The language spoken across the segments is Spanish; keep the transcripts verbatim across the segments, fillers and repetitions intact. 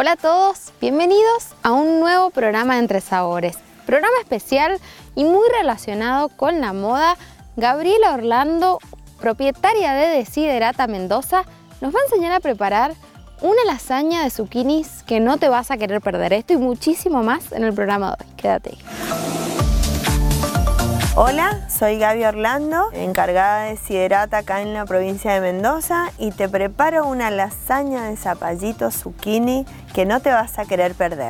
Hola a todos, bienvenidos a un nuevo programa de Entre Sabores. Programa especial y muy relacionado con la moda. Gabriela Orlando, propietaria de Desiderata Mendoza, nos va a enseñar a preparar una lasaña de zucchinis que no te vas a querer perder. Esto y muchísimo más en el programa de hoy. Quédate ahí. Hola, soy Gaby Orlando, encargada de Desiderata acá en la provincia de Mendoza y te preparo una lasaña de zapallito zucchini que no te vas a querer perder.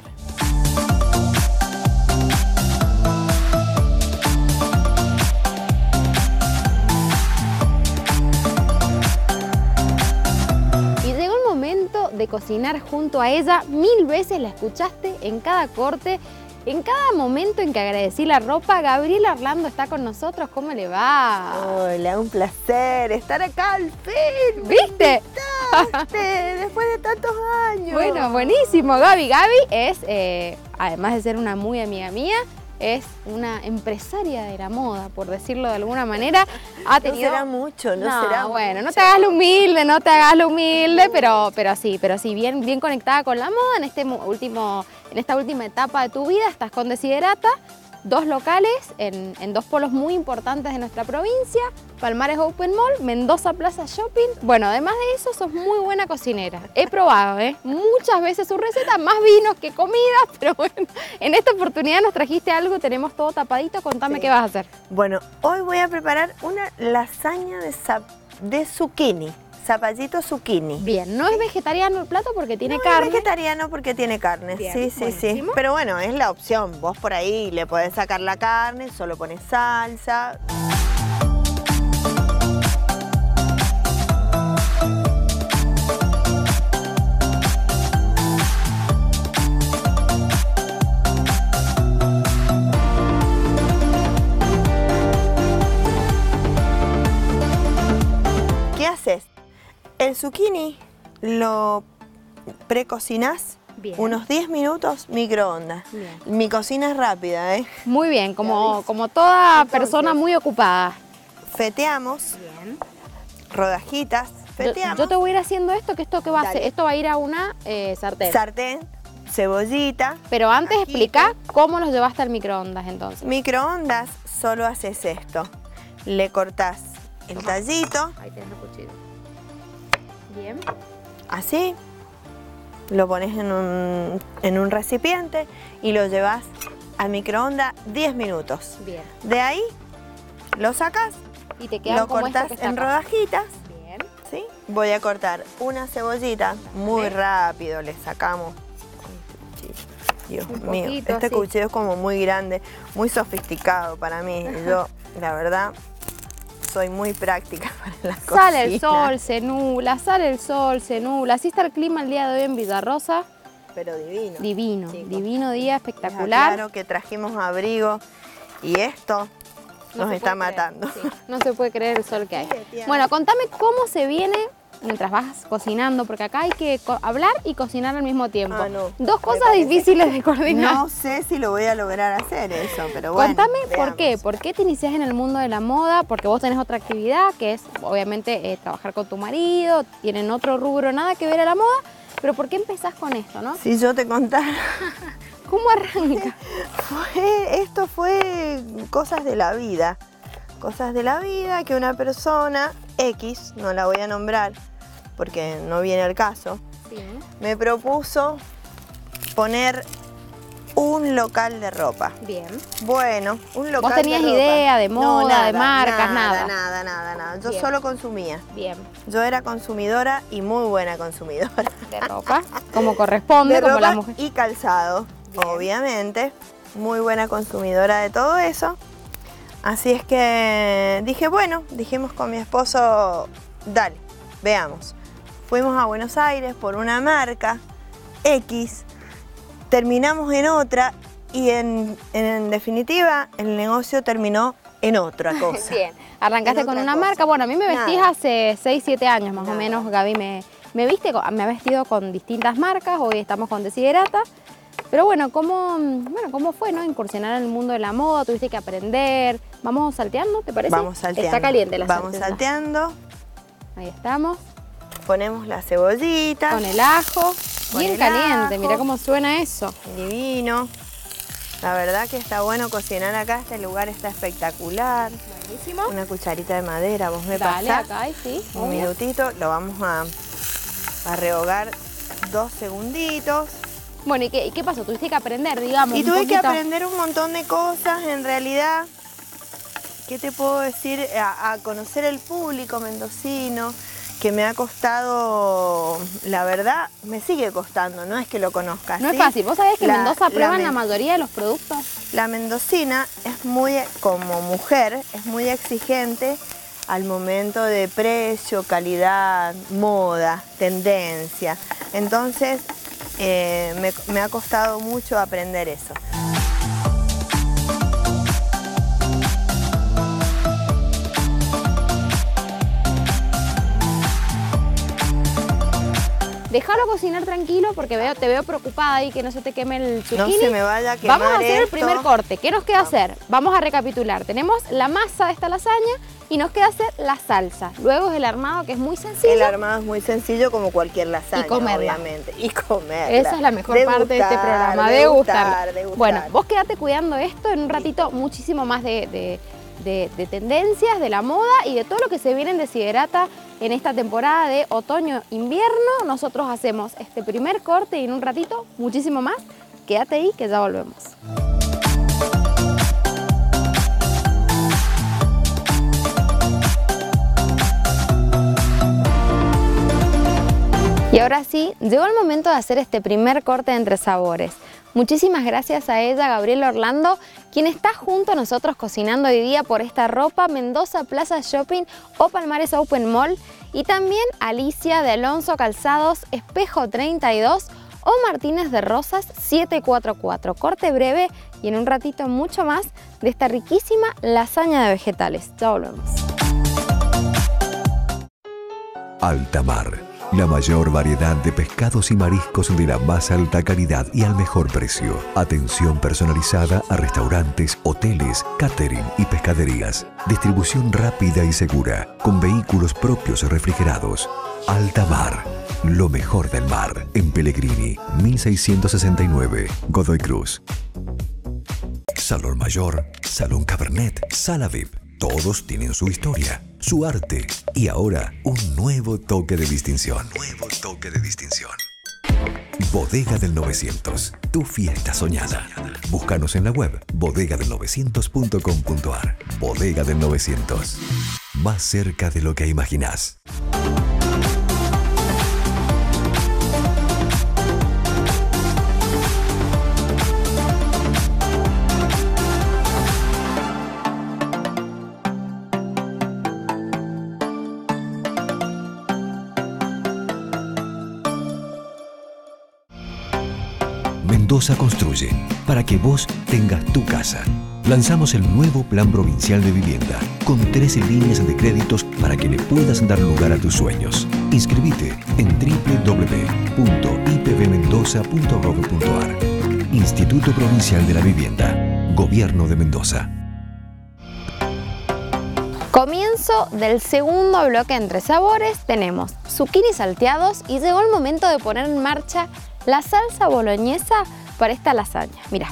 Y llegó el momento de cocinar junto a ella. Mil veces la escuchaste en cada corte. En cada momento en que agradecí la ropa, Gabriela Orlando está con nosotros. ¿Cómo le va? Hola, un placer estar acá al fin. ¿Viste? Después de tantos años. Bueno, buenísimo. Gaby. Gaby es, eh, además de ser una muy amiga mía, es una empresaria de la moda, por decirlo de alguna manera. Ha tenido... No será mucho, no, no será bueno, mucho. no te hagas lo humilde, no te hagas lo humilde, pero, pero sí, pero sí, bien, bien conectada con la moda en este último... En esta última etapa de tu vida estás con Desiderata, dos locales en, en dos polos muy importantes de nuestra provincia, Palmares Open Mall, Mendoza Plaza Shopping. Bueno, además de eso, sos muy buena cocinera. He probado ¿eh? muchas veces sus recetas, más vinos que comidas, pero bueno, en esta oportunidad nos trajiste algo, tenemos todo tapadito, contame sí. qué vas a hacer. Bueno, hoy voy a preparar una lasaña de, de zucchini. Zapallito zucchini. Bien, no es vegetariano el plato porque tiene no carne. Es vegetariano porque tiene carne, Bien, sí, sí, buenísimo. sí. Pero bueno, es la opción. Vos por ahí le podés sacar la carne, solo pones salsa. ¿Qué haces? El zucchini lo precocinás unos diez minutos microondas. Bien. Mi cocina es rápida, ¿eh? Muy bien, como, como toda Entonces, persona muy ocupada. Feteamos. Bien. Rodajitas. Feteamos. Yo, yo te voy a ir haciendo esto, que esto que va a hacer, esto va a ir a una eh, sartén. Sartén, cebollita. Pero antes ajito. Explica cómo los llevaste al microondas entonces. Microondas, solo haces esto. Le cortás el Toma. tallito. Ahí tenés el cuchillo. Bien. Así, lo pones en un, en un recipiente y lo llevas al microondas diez minutos. Bien. De ahí lo sacas y te queda lo como cortas en acá. rodajitas. Bien. ¿Sí? Voy a cortar una cebollita muy rápido, le sacamos. Dios un mío, poquito, este sí. cuchillo es como muy grande, muy sofisticado para mí. Yo, la verdad, soy muy práctica para las cosas. Sale el sol, se nubla, sale el sol, se nubla. Así está el clima el día de hoy en Villarrosa. Pero divino. Divino, chicos. divino día, espectacular. Claro que trajimos abrigo y esto no nos está matando. Sí. No se puede creer el sol que hay. Sí, bueno, contame cómo se viene mientras vas cocinando, porque acá hay que hablar y cocinar al mismo tiempo. Ah, no. Dos cosas difíciles de coordinar. No sé si lo voy a lograr hacer eso, pero bueno. Contame veamos. por qué, por qué te iniciás en el mundo de la moda, porque vos tenés otra actividad que es obviamente eh, trabajar con tu marido, tienen otro rubro, nada que ver a la moda, pero ¿por qué empezás con esto, no? Si yo te contara. ¿Cómo arranca? Fue, esto fue cosas de la vida, cosas de la vida que una persona X, no la voy a nombrar porque no viene al caso, sí. me propuso poner un local de ropa. Bien. Bueno, un local de ropa. ¿Vos tenías de idea de moda, no, nada, de marcas, nada? Nada, nada, nada, nada. Yo Bien. solo consumía. Bien. Yo era consumidora y muy buena consumidora. De ropa, como corresponde, de como ropa la mujer. Y calzado, Bien. obviamente. Muy buena consumidora de todo eso. Así es que dije, bueno, dijimos con mi esposo, dale, veamos. Fuimos a Buenos Aires por una marca X, terminamos en otra y en, en definitiva el negocio terminó en otra cosa. Bien, arrancaste con una cosa. marca, bueno, a mí me vestís Nada. hace seis, siete años más Nada. o menos, Gaby me, me viste, me ha vestido con distintas marcas, hoy estamos con Desiderata. Pero bueno, ¿cómo, bueno, ¿cómo fue, no? Incursionar en el mundo de la moda, tuviste que aprender. ¿Vamos salteando, te parece? Vamos salteando. Está caliente la Vamos salteando. Ahí estamos. Ponemos la cebollita. Con el ajo. con Bien el caliente, ajo. mirá cómo suena eso. Divino. La verdad que está bueno cocinar acá, este lugar está espectacular. Buenísimo. Una cucharita de madera, vos me Dale, pasás. acá, sí. Un obvio. minutito, lo vamos a, a rehogar dos segunditos. Bueno, ¿y qué, y qué pasó? Tuviste que aprender, digamos, Y un tuve que poquito. aprender un montón de cosas, en realidad, ¿qué te puedo decir? A, a conocer el público mendocino, que me ha costado, la verdad, me sigue costando, no es que lo conozcas. No ¿sí? es fácil. ¿Vos sabés que La- Mendoza la aprueban la, men- mayoría de los productos? La mendocina es muy, como mujer, es muy exigente al momento de precio, calidad, moda, tendencia. Entonces, eh, me, me ha costado mucho aprender eso. Déjalo cocinar tranquilo porque veo, te veo preocupada ahí que no se te queme el No zucchini. se me vaya a quemar Vamos a hacer el esto. primer corte. ¿Qué nos queda hacer? Vamos a recapitular. Tenemos la masa de esta lasaña y nos queda hacer la salsa. Luego es el armado, que es muy sencillo. El armado es muy sencillo como cualquier lasaña, Y comerla. obviamente. Y comerla. Esa es la mejor parte de este programa, de gustar. Bueno, vos quedate cuidando esto, en un ratito muchísimo más de, de, de, de tendencias, de la moda y de todo lo que se viene en Desiderata en esta temporada de otoño-invierno. Nosotros hacemos este primer corte y en un ratito muchísimo más. Quédate ahí que ya volvemos. Y ahora sí, llegó el momento de hacer este primer corte de Entre Sabores. Muchísimas gracias a ella, Gabriela Orlando, quien está junto a nosotros cocinando hoy día por esta ropa, Mendoza Plaza Shopping o Palmares Open Mall. Y también Alicia de Alonso Calzados, Espejo treinta y dos o Martínez de Rosas siete cuatro cuatro. Corte breve y en un ratito mucho más de esta riquísima lasaña de vegetales. Ya volvemos. Alta Mar, la mayor variedad de pescados y mariscos de la más alta calidad y al mejor precio. Atención personalizada a restaurantes, hoteles, catering y pescaderías. Distribución rápida y segura, con vehículos propios refrigerados. Alta Mar, lo mejor del mar. En Pellegrini, mil seiscientos sesenta y nueve, Godoy Cruz. Salón Mayor, Salón Cabernet, Sala V I P. Todos tienen su historia, su arte y ahora un nuevo toque de distinción. Nuevo toque de distinción. Bodega del novecientos, tu fiesta soñada. Búscanos en la web bodega del novecientos punto com punto ar. Bodega del novecientos, más cerca de lo que imaginás. Mendoza construye para que vos tengas tu casa. Lanzamos el nuevo Plan Provincial de Vivienda con trece líneas de créditos para que le puedas dar lugar a tus sueños. Inscribite en doble u doble u doble u punto i p v mendoza punto gov punto ar. Instituto Provincial de la Vivienda. Gobierno de Mendoza. Comienzo del segundo bloque Entre Sabores. Tenemos zucchini salteados y llegó el momento de poner en marcha la salsa boloñesa para esta lasaña. Mirá.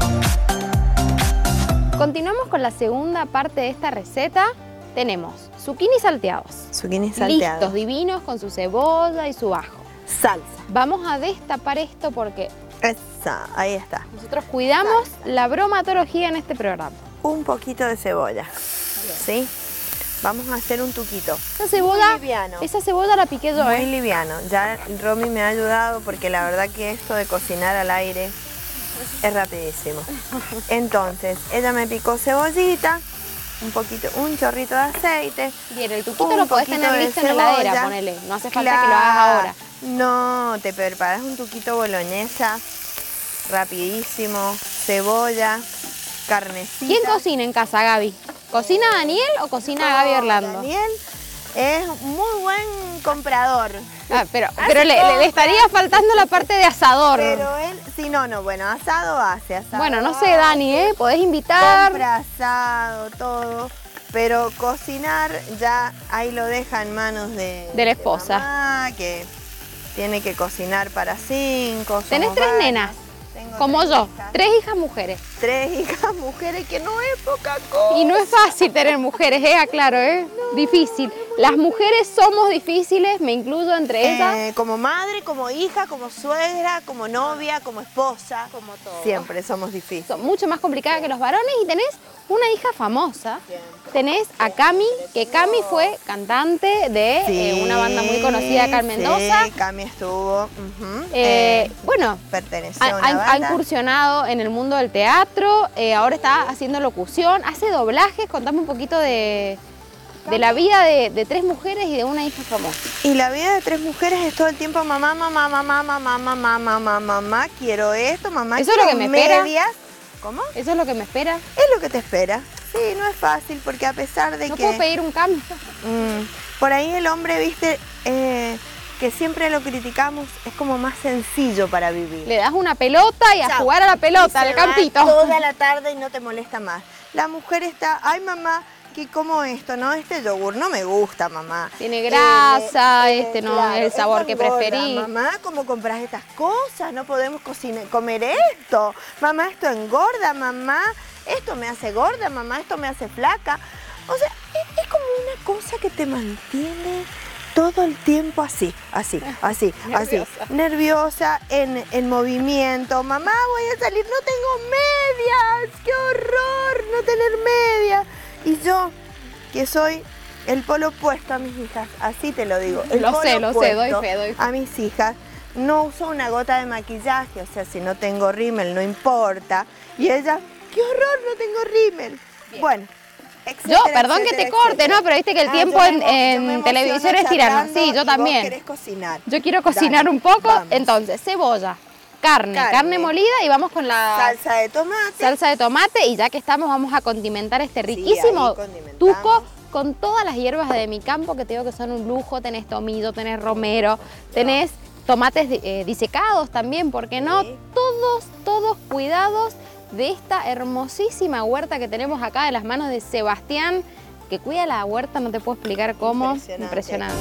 Continuamos con la segunda parte de esta receta. Tenemos zucchini salteados. Zucchini salteado. Listos, divinos, con su cebolla y su ajo. Salsa. Vamos a destapar esto porque Esa, ahí está. nosotros cuidamos Salsa. la bromatología en este programa. Un poquito de cebolla. ¿Sí? Vamos a hacer un tuquito. Esa cebolla, Muy liviano. esa cebolla la piqué yo, Muy ¿eh? liviano. Ya Romy me ha ayudado porque la verdad que esto de cocinar al aire es rapidísimo. Entonces, ella me picó cebollita, un poquito, un chorrito de aceite. Bien, el tuquito un lo podés poquito tener de listo en la heladera, cebolla. ponele. No hace falta que lo hagas ahora. No, te preparas un tuquito boloñesa, rapidísimo, cebolla, carnecita. ¿Quién cocina en casa, Gaby? ¿Cocina Daniel o cocina No, Gaby Orlando? Daniel es muy buen comprador. Ah, pero Hace pero le, le- le estaría faltando la parte de asador. Pero él, sí, no, no, bueno, asado hace, asado Bueno, no sé, hace, Dani, ¿eh? Podés invitar. compra asado, todo, pero cocinar ya ahí lo deja en manos de, De la esposa. de mamá, que tiene que cocinar para cinco. Tenés tres varias. nenas, Tengo como tres yo, hijas. tres hijas mujeres. Tres hijas mujeres, que no es poca cosa. Y no es fácil tener mujeres, ¿eh? Aclaro, ¿eh? Difícil. Las mujeres somos difíciles, me incluyo entre ellas. Eh, como madre, como hija, como suegra, como novia, como esposa. Como todo. Siempre somos difíciles. Son mucho más complicadas que los varones y tenés una hija famosa. Siempre. Tenés a Cami, que Cami fue cantante de Sí, eh, una banda muy conocida acá en Mendoza. Sí, Cami estuvo. ujú, Eh, eh, bueno, perteneció ha, a una ha- ha banda. incursionado en el mundo del teatro, eh, ahora está haciendo locución, hace doblajes. Contame un poquito de, de la vida de, de tres mujeres y de una hija famosa. Y la vida de tres mujeres es todo el tiempo mamá, mamá, mamá, mamá, mamá, mamá, mamá, mamá, quiero esto, mamá, Eso es lo quiero que me espera. medias. ¿Cómo? Eso es lo que me espera. Es lo que te espera. Sí, no es fácil porque a pesar de No que puedo pedir un cambio. mm, por ahí el hombre, viste, eh, que siempre lo criticamos, es como más sencillo para vivir. Le das una pelota y a Chao. jugar a la pelota, Y al se va campito. toda la tarde y no te molesta más. La mujer está, ay mamá, que como esto, ¿no? Este yogur no me gusta, mamá. Tiene grasa, este no claro, es el sabor esto que engorda. preferís. Mamá, ¿cómo compras estas cosas? No podemos cocinar, comer esto. Mamá, esto engorda, mamá. Esto me hace gorda, mamá, esto me hace flaca. O sea, es, es como una cosa que te mantiene todo el tiempo así, así, así, Nerviosa. así. Nerviosa, en, en movimiento. Mamá, voy a salir, no tengo medias. ¡Qué horror no tener medias! Y yo, que soy el polo opuesto a mis hijas, así te lo digo. El Lo polo sé, lo sé, doy opuesto fe, doy fe. A mis hijas, no uso una gota de maquillaje, o sea, si no tengo rímel, no importa. Y ella, ¡qué horror, no tengo rímel! Bien. Bueno, Yo, etcétera, perdón que etcétera, te corte, etcétera. ¿no? Pero viste que el Ah, tiempo yo me en, emo- yo en me televisión emociono es tirano. charlando Sí, y yo vos también. querés cocinar. Yo quiero cocinar Dale, un poco, vamos. entonces cebolla, carne, carne, Carne. molida y vamos con la Salsa de tomate. salsa de tomate y ya que estamos vamos a condimentar este Sí, riquísimo ahí condimentamos. tuco con todas las hierbas de mi campo que te digo que son un lujo. Tenés tomillo, tenés romero, tenés tomates eh, disecados también, ¿por qué no? Sí. Todos, todos cuidados de esta hermosísima huerta que tenemos acá de las manos de Sebastián, que cuida la huerta, no te puedo explicar cómo. Impresionante. Impresionante.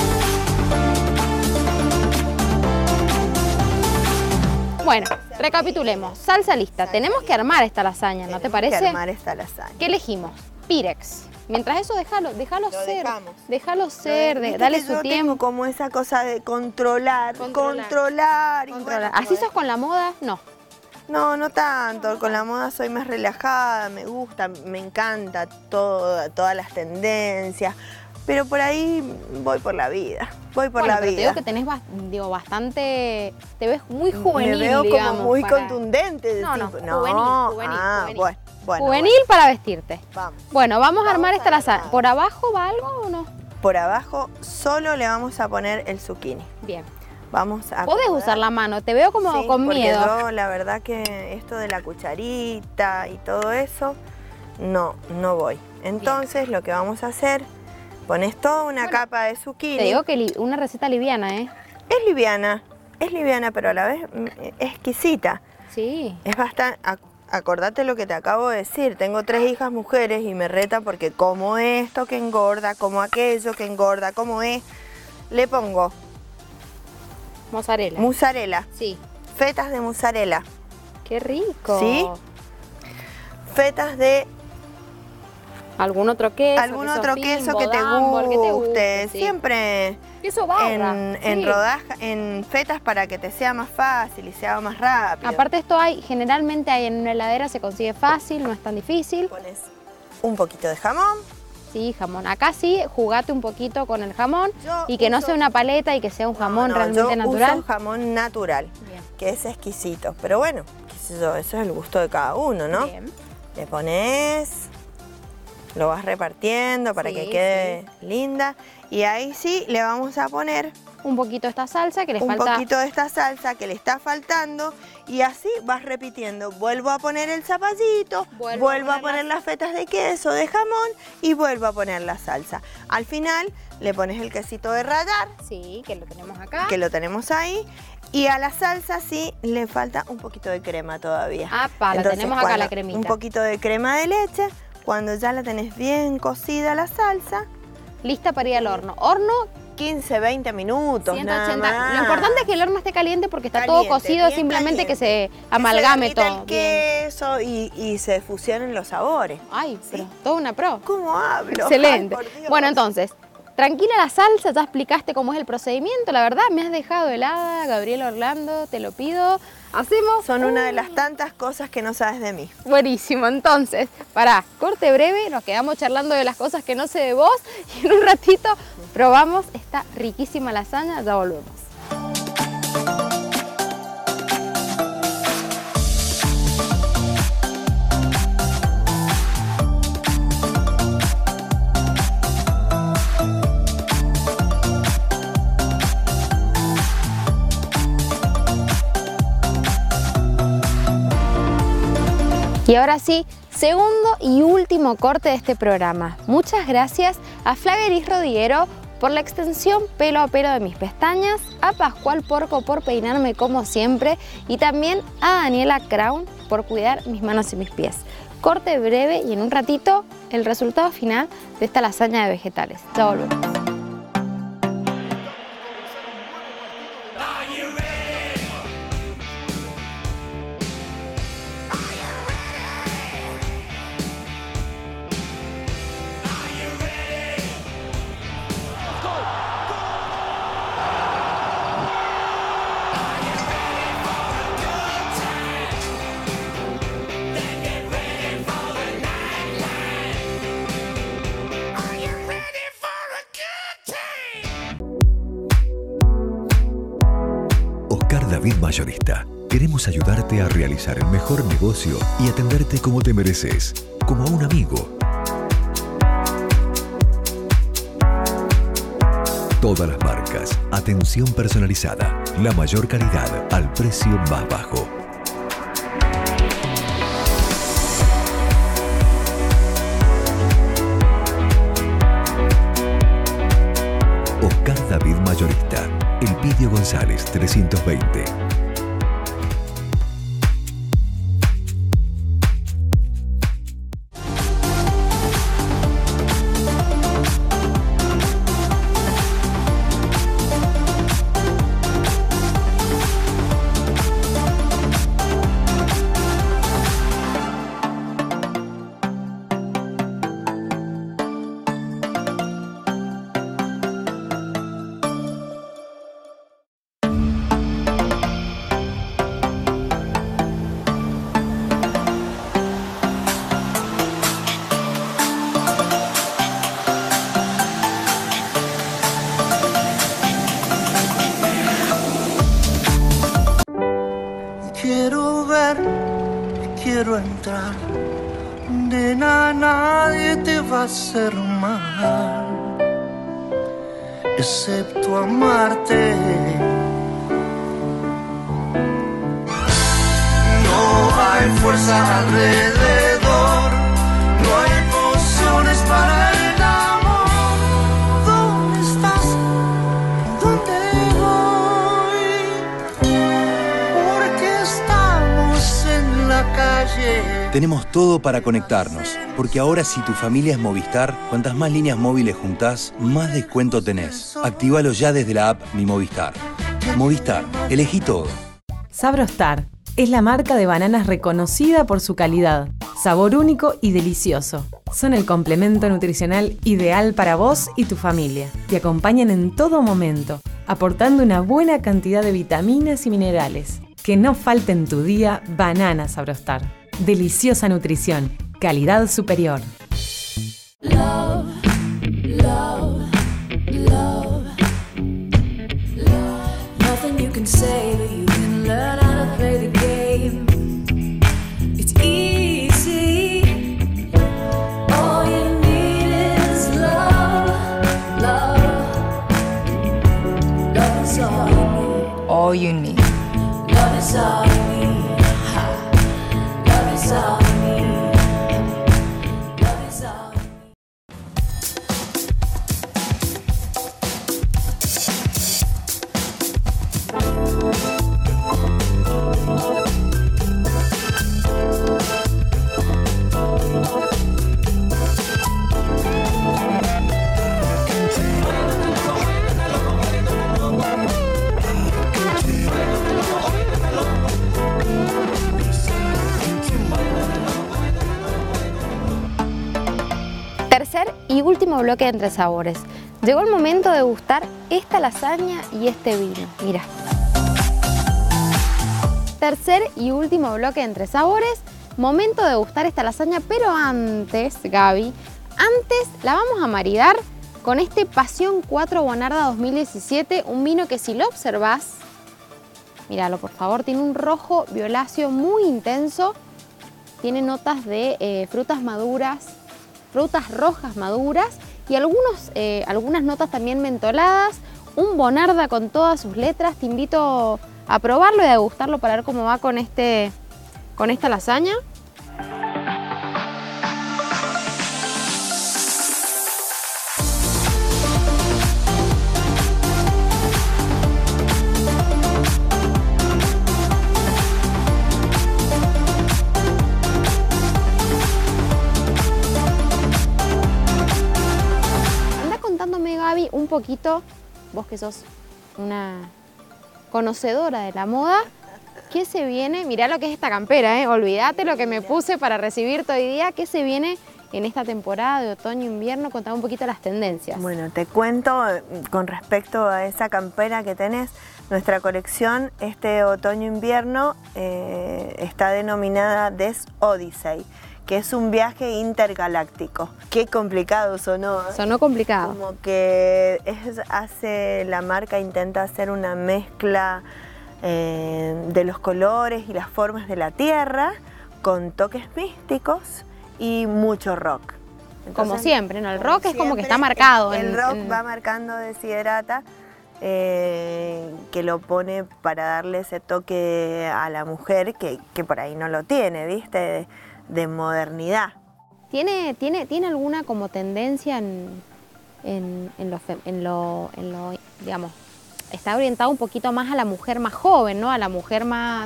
Bueno, recapitulemos. Salsa lista. Tenemos que armar esta lasaña, ¿no te Tenemos parece? que armar esta lasaña. ¿Qué elegimos? Pirex. Mientras eso, déjalo, déjalo Lo ser. dejamos. Déjalo ser, de- Viste dale que su yo tiempo. tengo como esa cosa de controlar, Controlar. controlar. y Controlar. bueno, ¿Así como sos con la moda? No. No, no tanto. Con la moda soy más relajada, me gusta, me encanta todo, todas las tendencias. Pero por ahí voy por la vida, voy por Bueno, la pero te vida. digo que tenés bas- digo, bastante... Te ves muy juvenil, me veo digamos, como muy para- contundente. No, no, tipo, juvenil, juvenil, ah, juvenil. bueno, bueno, Juvenil para vestirte. bueno, vamos. Bueno, vamos a Vamos armar a esta lasaña. armar. ¿Por abajo va algo o no? Por abajo solo le vamos a poner el zucchini. Bien. Vamos a Podés acomodar. usar la mano, te veo como Sí, con porque miedo. yo, la verdad que esto de la cucharita y todo eso, no, no voy. Entonces lo que vamos a hacer, pones toda una Bueno, capa de zucchini. Te digo que li- una receta liviana, ¿eh? Es liviana, es liviana, pero a la vez mm, exquisita. Sí. Es bastante... Acordate lo que te acabo de decir, tengo tres hijas mujeres y me reta porque como esto que engorda, como aquello que engorda, como es, le pongo Mozzarella. mozzarella, Sí. fetas de mozzarella, Qué rico. ¿Sí? fetas de ¿Algún otro queso? algún otro fin, queso que te Bodambo, el que te guste, sí. siempre Queso barra. en, en sí. rodaja, en fetas para que te sea más fácil y sea más rápido. Aparte esto hay, generalmente hay en una heladera, se consigue fácil, no es tan difícil. Pones un poquito de jamón. Sí, jamón. Acá sí, jugate un poquito con el jamón Yo y que no uso- sea una paleta y que sea un jamón No, no, realmente yo natural. uso jamón natural, Bien. que es exquisito. Pero bueno, qué sé yo, eso es el gusto de cada uno, ¿no? Bien. Le pones, lo vas repartiendo para Sí, que quede linda. Y ahí sí le vamos a poner Un poquito de esta salsa que le un falta. poquito de esta salsa que le está faltando. Y así vas repitiendo. Vuelvo a poner el zapallito, Vuelvo vuelvo, a a poner poner las fetas de queso, de jamón y vuelvo a poner la salsa. Al final le pones el quesito de rallar, Sí, que lo tenemos acá. que lo tenemos ahí. Y a la salsa sí le falta un poquito de crema todavía. Apa, la Entonces, tenemos acá la cuando- cremita. Un poquito de crema de leche. Cuando ya la tenés bien cocida la salsa, Lista para ir al horno. Horno, quince, veinte minutos. ciento nada ochenta. más. Lo importante es que el horno esté caliente porque está Caliente, todo cocido, bien simplemente caliente. que se Que amalgame se derrita todo. el bien. queso y, y se fusionen los sabores. Ay, ¿Sí? pero toda una pro. ¿Cómo hablo? Excelente. Ay, por Dios. Bueno, entonces, tranquila la salsa, ya explicaste cómo es el procedimiento. La verdad, me has dejado helada, Gabriela Orlando, te lo pido. Hacemos... Son una de las tantas cosas que no sabes de mí. Buenísimo, entonces, pará, corte breve, nos quedamos charlando de las cosas que no sé de vos y en un ratito probamos esta riquísima lasaña, ya volvemos. Y ahora sí, segundo y último corte de este programa. Muchas gracias a Flaveris Rodiguero por la extensión pelo a pelo de mis pestañas, a Pascual Porco por peinarme como siempre y también a Daniela Crown por cuidar mis manos y mis pies. Corte breve y en un ratito el resultado final de esta lasaña de vegetales. Ya volvemos. Oscar David Mayorista. Queremos ayudarte a realizar el mejor negocio y atenderte como te mereces, como a un amigo. Todas las marcas, atención personalizada, la mayor calidad al precio más bajo. Oscar David Mayorista, Elpidio González trescientos veinte. Quiero ver, quiero entrar, nena, nadie te va a hacer mal, excepto amarte. No hay fuerza alrededor, no hay pociones para el amor. ¿Dónde estás? ¿Dónde voy? Porque estamos en la calle. Tenemos todo para conectarnos, porque ahora si tu familia es Movistar, cuantas más líneas móviles juntás, más descuento tenés. Actívalo ya desde la app Mi Movistar. Movistar, elegí todo. Sabrostar es la marca de bananas reconocida por su calidad, sabor único y delicioso. Son el complemento nutricional ideal para vos y tu familia. Te acompañan en todo momento, aportando una buena cantidad de vitaminas y minerales. Que no falte en tu día banana Sabrostar. Deliciosa nutrición, calidad superior. Love, love, love, love. Nothing you can say, but you can learn how to play the game. It's easy. All you need is love, love. Love is all you need. All you need. Love is all you need. Ha. Love is all you need. Love is all you need. Tercer y último bloque de Entre Sabores. Llegó el momento de degustar esta lasaña y este vino. Mira. Tercer y último bloque de Entre Sabores. Momento de degustar esta lasaña, pero antes, Gaby, antes la vamos a maridar con este Pasión cuatro Bonarda dos mil diecisiete, un vino que si lo observás, míralo por favor, tiene un rojo violáceo muy intenso, tiene notas de eh, frutas maduras, frutas rojas maduras y algunos, eh, algunas notas también mentoladas, un Bonarda con todas sus letras. Te invito a probarlo y a degustarlo para ver cómo va con, este, con esta lasaña. Gaby, un poquito, vos que sos una conocedora de la moda, ¿qué se viene? Mirá lo que es esta campera, ¿eh? Olvídate lo que me puse para recibirte hoy día. ¿Qué se viene en esta temporada de otoño-invierno? Contame un poquito las tendencias. Bueno, te cuento con respecto a esa campera que tenés. Nuestra colección este otoño-invierno eh, está denominada Des Odyssey, que es un viaje intergaláctico. Qué complicado sonó, ¿eh? Sonó complicado. Como que es, hace, la marca intenta hacer una mezcla eh, de los colores y las formas de la Tierra con toques místicos y mucho rock. Entonces, como siempre, ¿no? El rock es siempre, como que está marcado. El, en, el rock en... va marcando Desiderata, eh, que lo pone para darle ese toque a la mujer que, que por ahí no lo tiene, ¿viste? De, de modernidad. ¿Tiene, tiene, ¿Tiene alguna como tendencia en, en, en, lo, en, lo, en lo, digamos, está orientado un poquito más a la mujer más joven, ¿no? A la mujer más...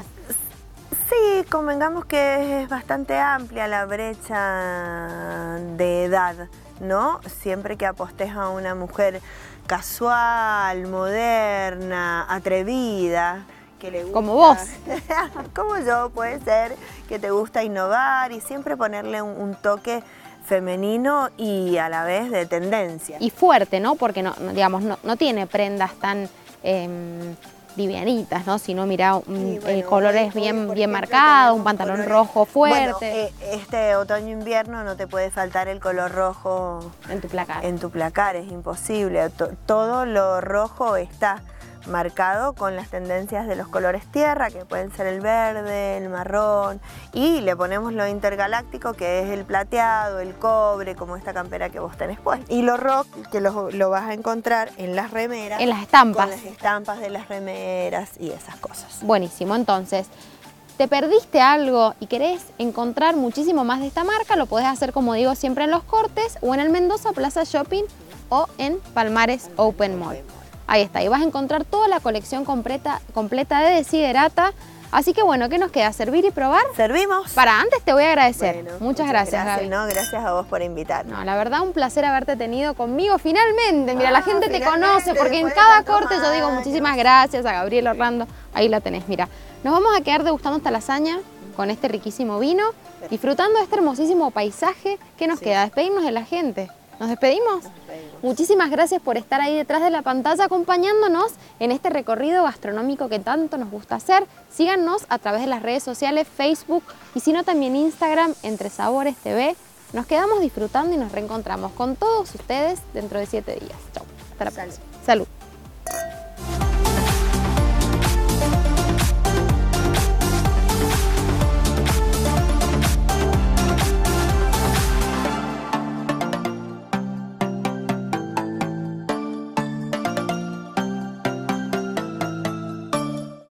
Sí, convengamos que es bastante amplia la brecha de edad, ¿no? Siempre que apostes a una mujer casual, moderna, atrevida, que le gusta, como vos. Como yo, puede ser, que te gusta innovar y siempre ponerle un, un toque femenino y a la vez de tendencia. Y fuerte, ¿no? Porque no, no, digamos, no, no tiene prendas tan eh, livianitas, ¿no? Sino, mira, un, bueno, eh, colores hoy, bien, bien marcados, un pantalón colores rojo fuerte. Bueno, eh, este otoño-invierno no te puede faltar el color rojo en tu placar. En tu placar, es imposible. T- todo lo rojo está marcado con las tendencias de los colores tierra, que pueden ser el verde, el marrón, y le ponemos lo intergaláctico, que es el plateado, el cobre, como esta campera que vos tenés puesta. Y lo rock, que lo, lo vas a encontrar en las remeras. En las estampas. Con las estampas de las remeras y esas cosas. Buenísimo, entonces, ¿te perdiste algo y querés encontrar muchísimo más de esta marca? Lo podés hacer, como digo, siempre en Los Cortes, o en el Mendoza Plaza Shopping, o en Palmares Open Mall. Ahí está, y vas a encontrar toda la colección completa, completa de Desiderata. Así que bueno, ¿qué nos queda? ¿Servir y probar? ¿Servimos? Para antes te voy a agradecer. Bueno, muchas, muchas gracias, gracias, Gaby. No, gracias a vos por invitarnos. No, la verdad, un placer haberte tenido conmigo finalmente. Mira, Ah, la gente te conoce porque en cada corte yo digo muchísimas gracias a Gabriel Orlando. Ahí la tenés, mira. Nos vamos a quedar degustando esta lasaña con este riquísimo vino, disfrutando de este hermosísimo paisaje. ¿Qué nos sí. queda? Despedirnos de la gente. ¿Nos despedimos? Nos despedimos? Muchísimas gracias por estar ahí detrás de la pantalla acompañándonos en este recorrido gastronómico que tanto nos gusta hacer. Síganos a través de las redes sociales, Facebook y si no también Instagram, Entre Sabores T V. Nos quedamos disfrutando y nos reencontramos con todos ustedes dentro de siete días. Chau. Hasta la próxima. Salud.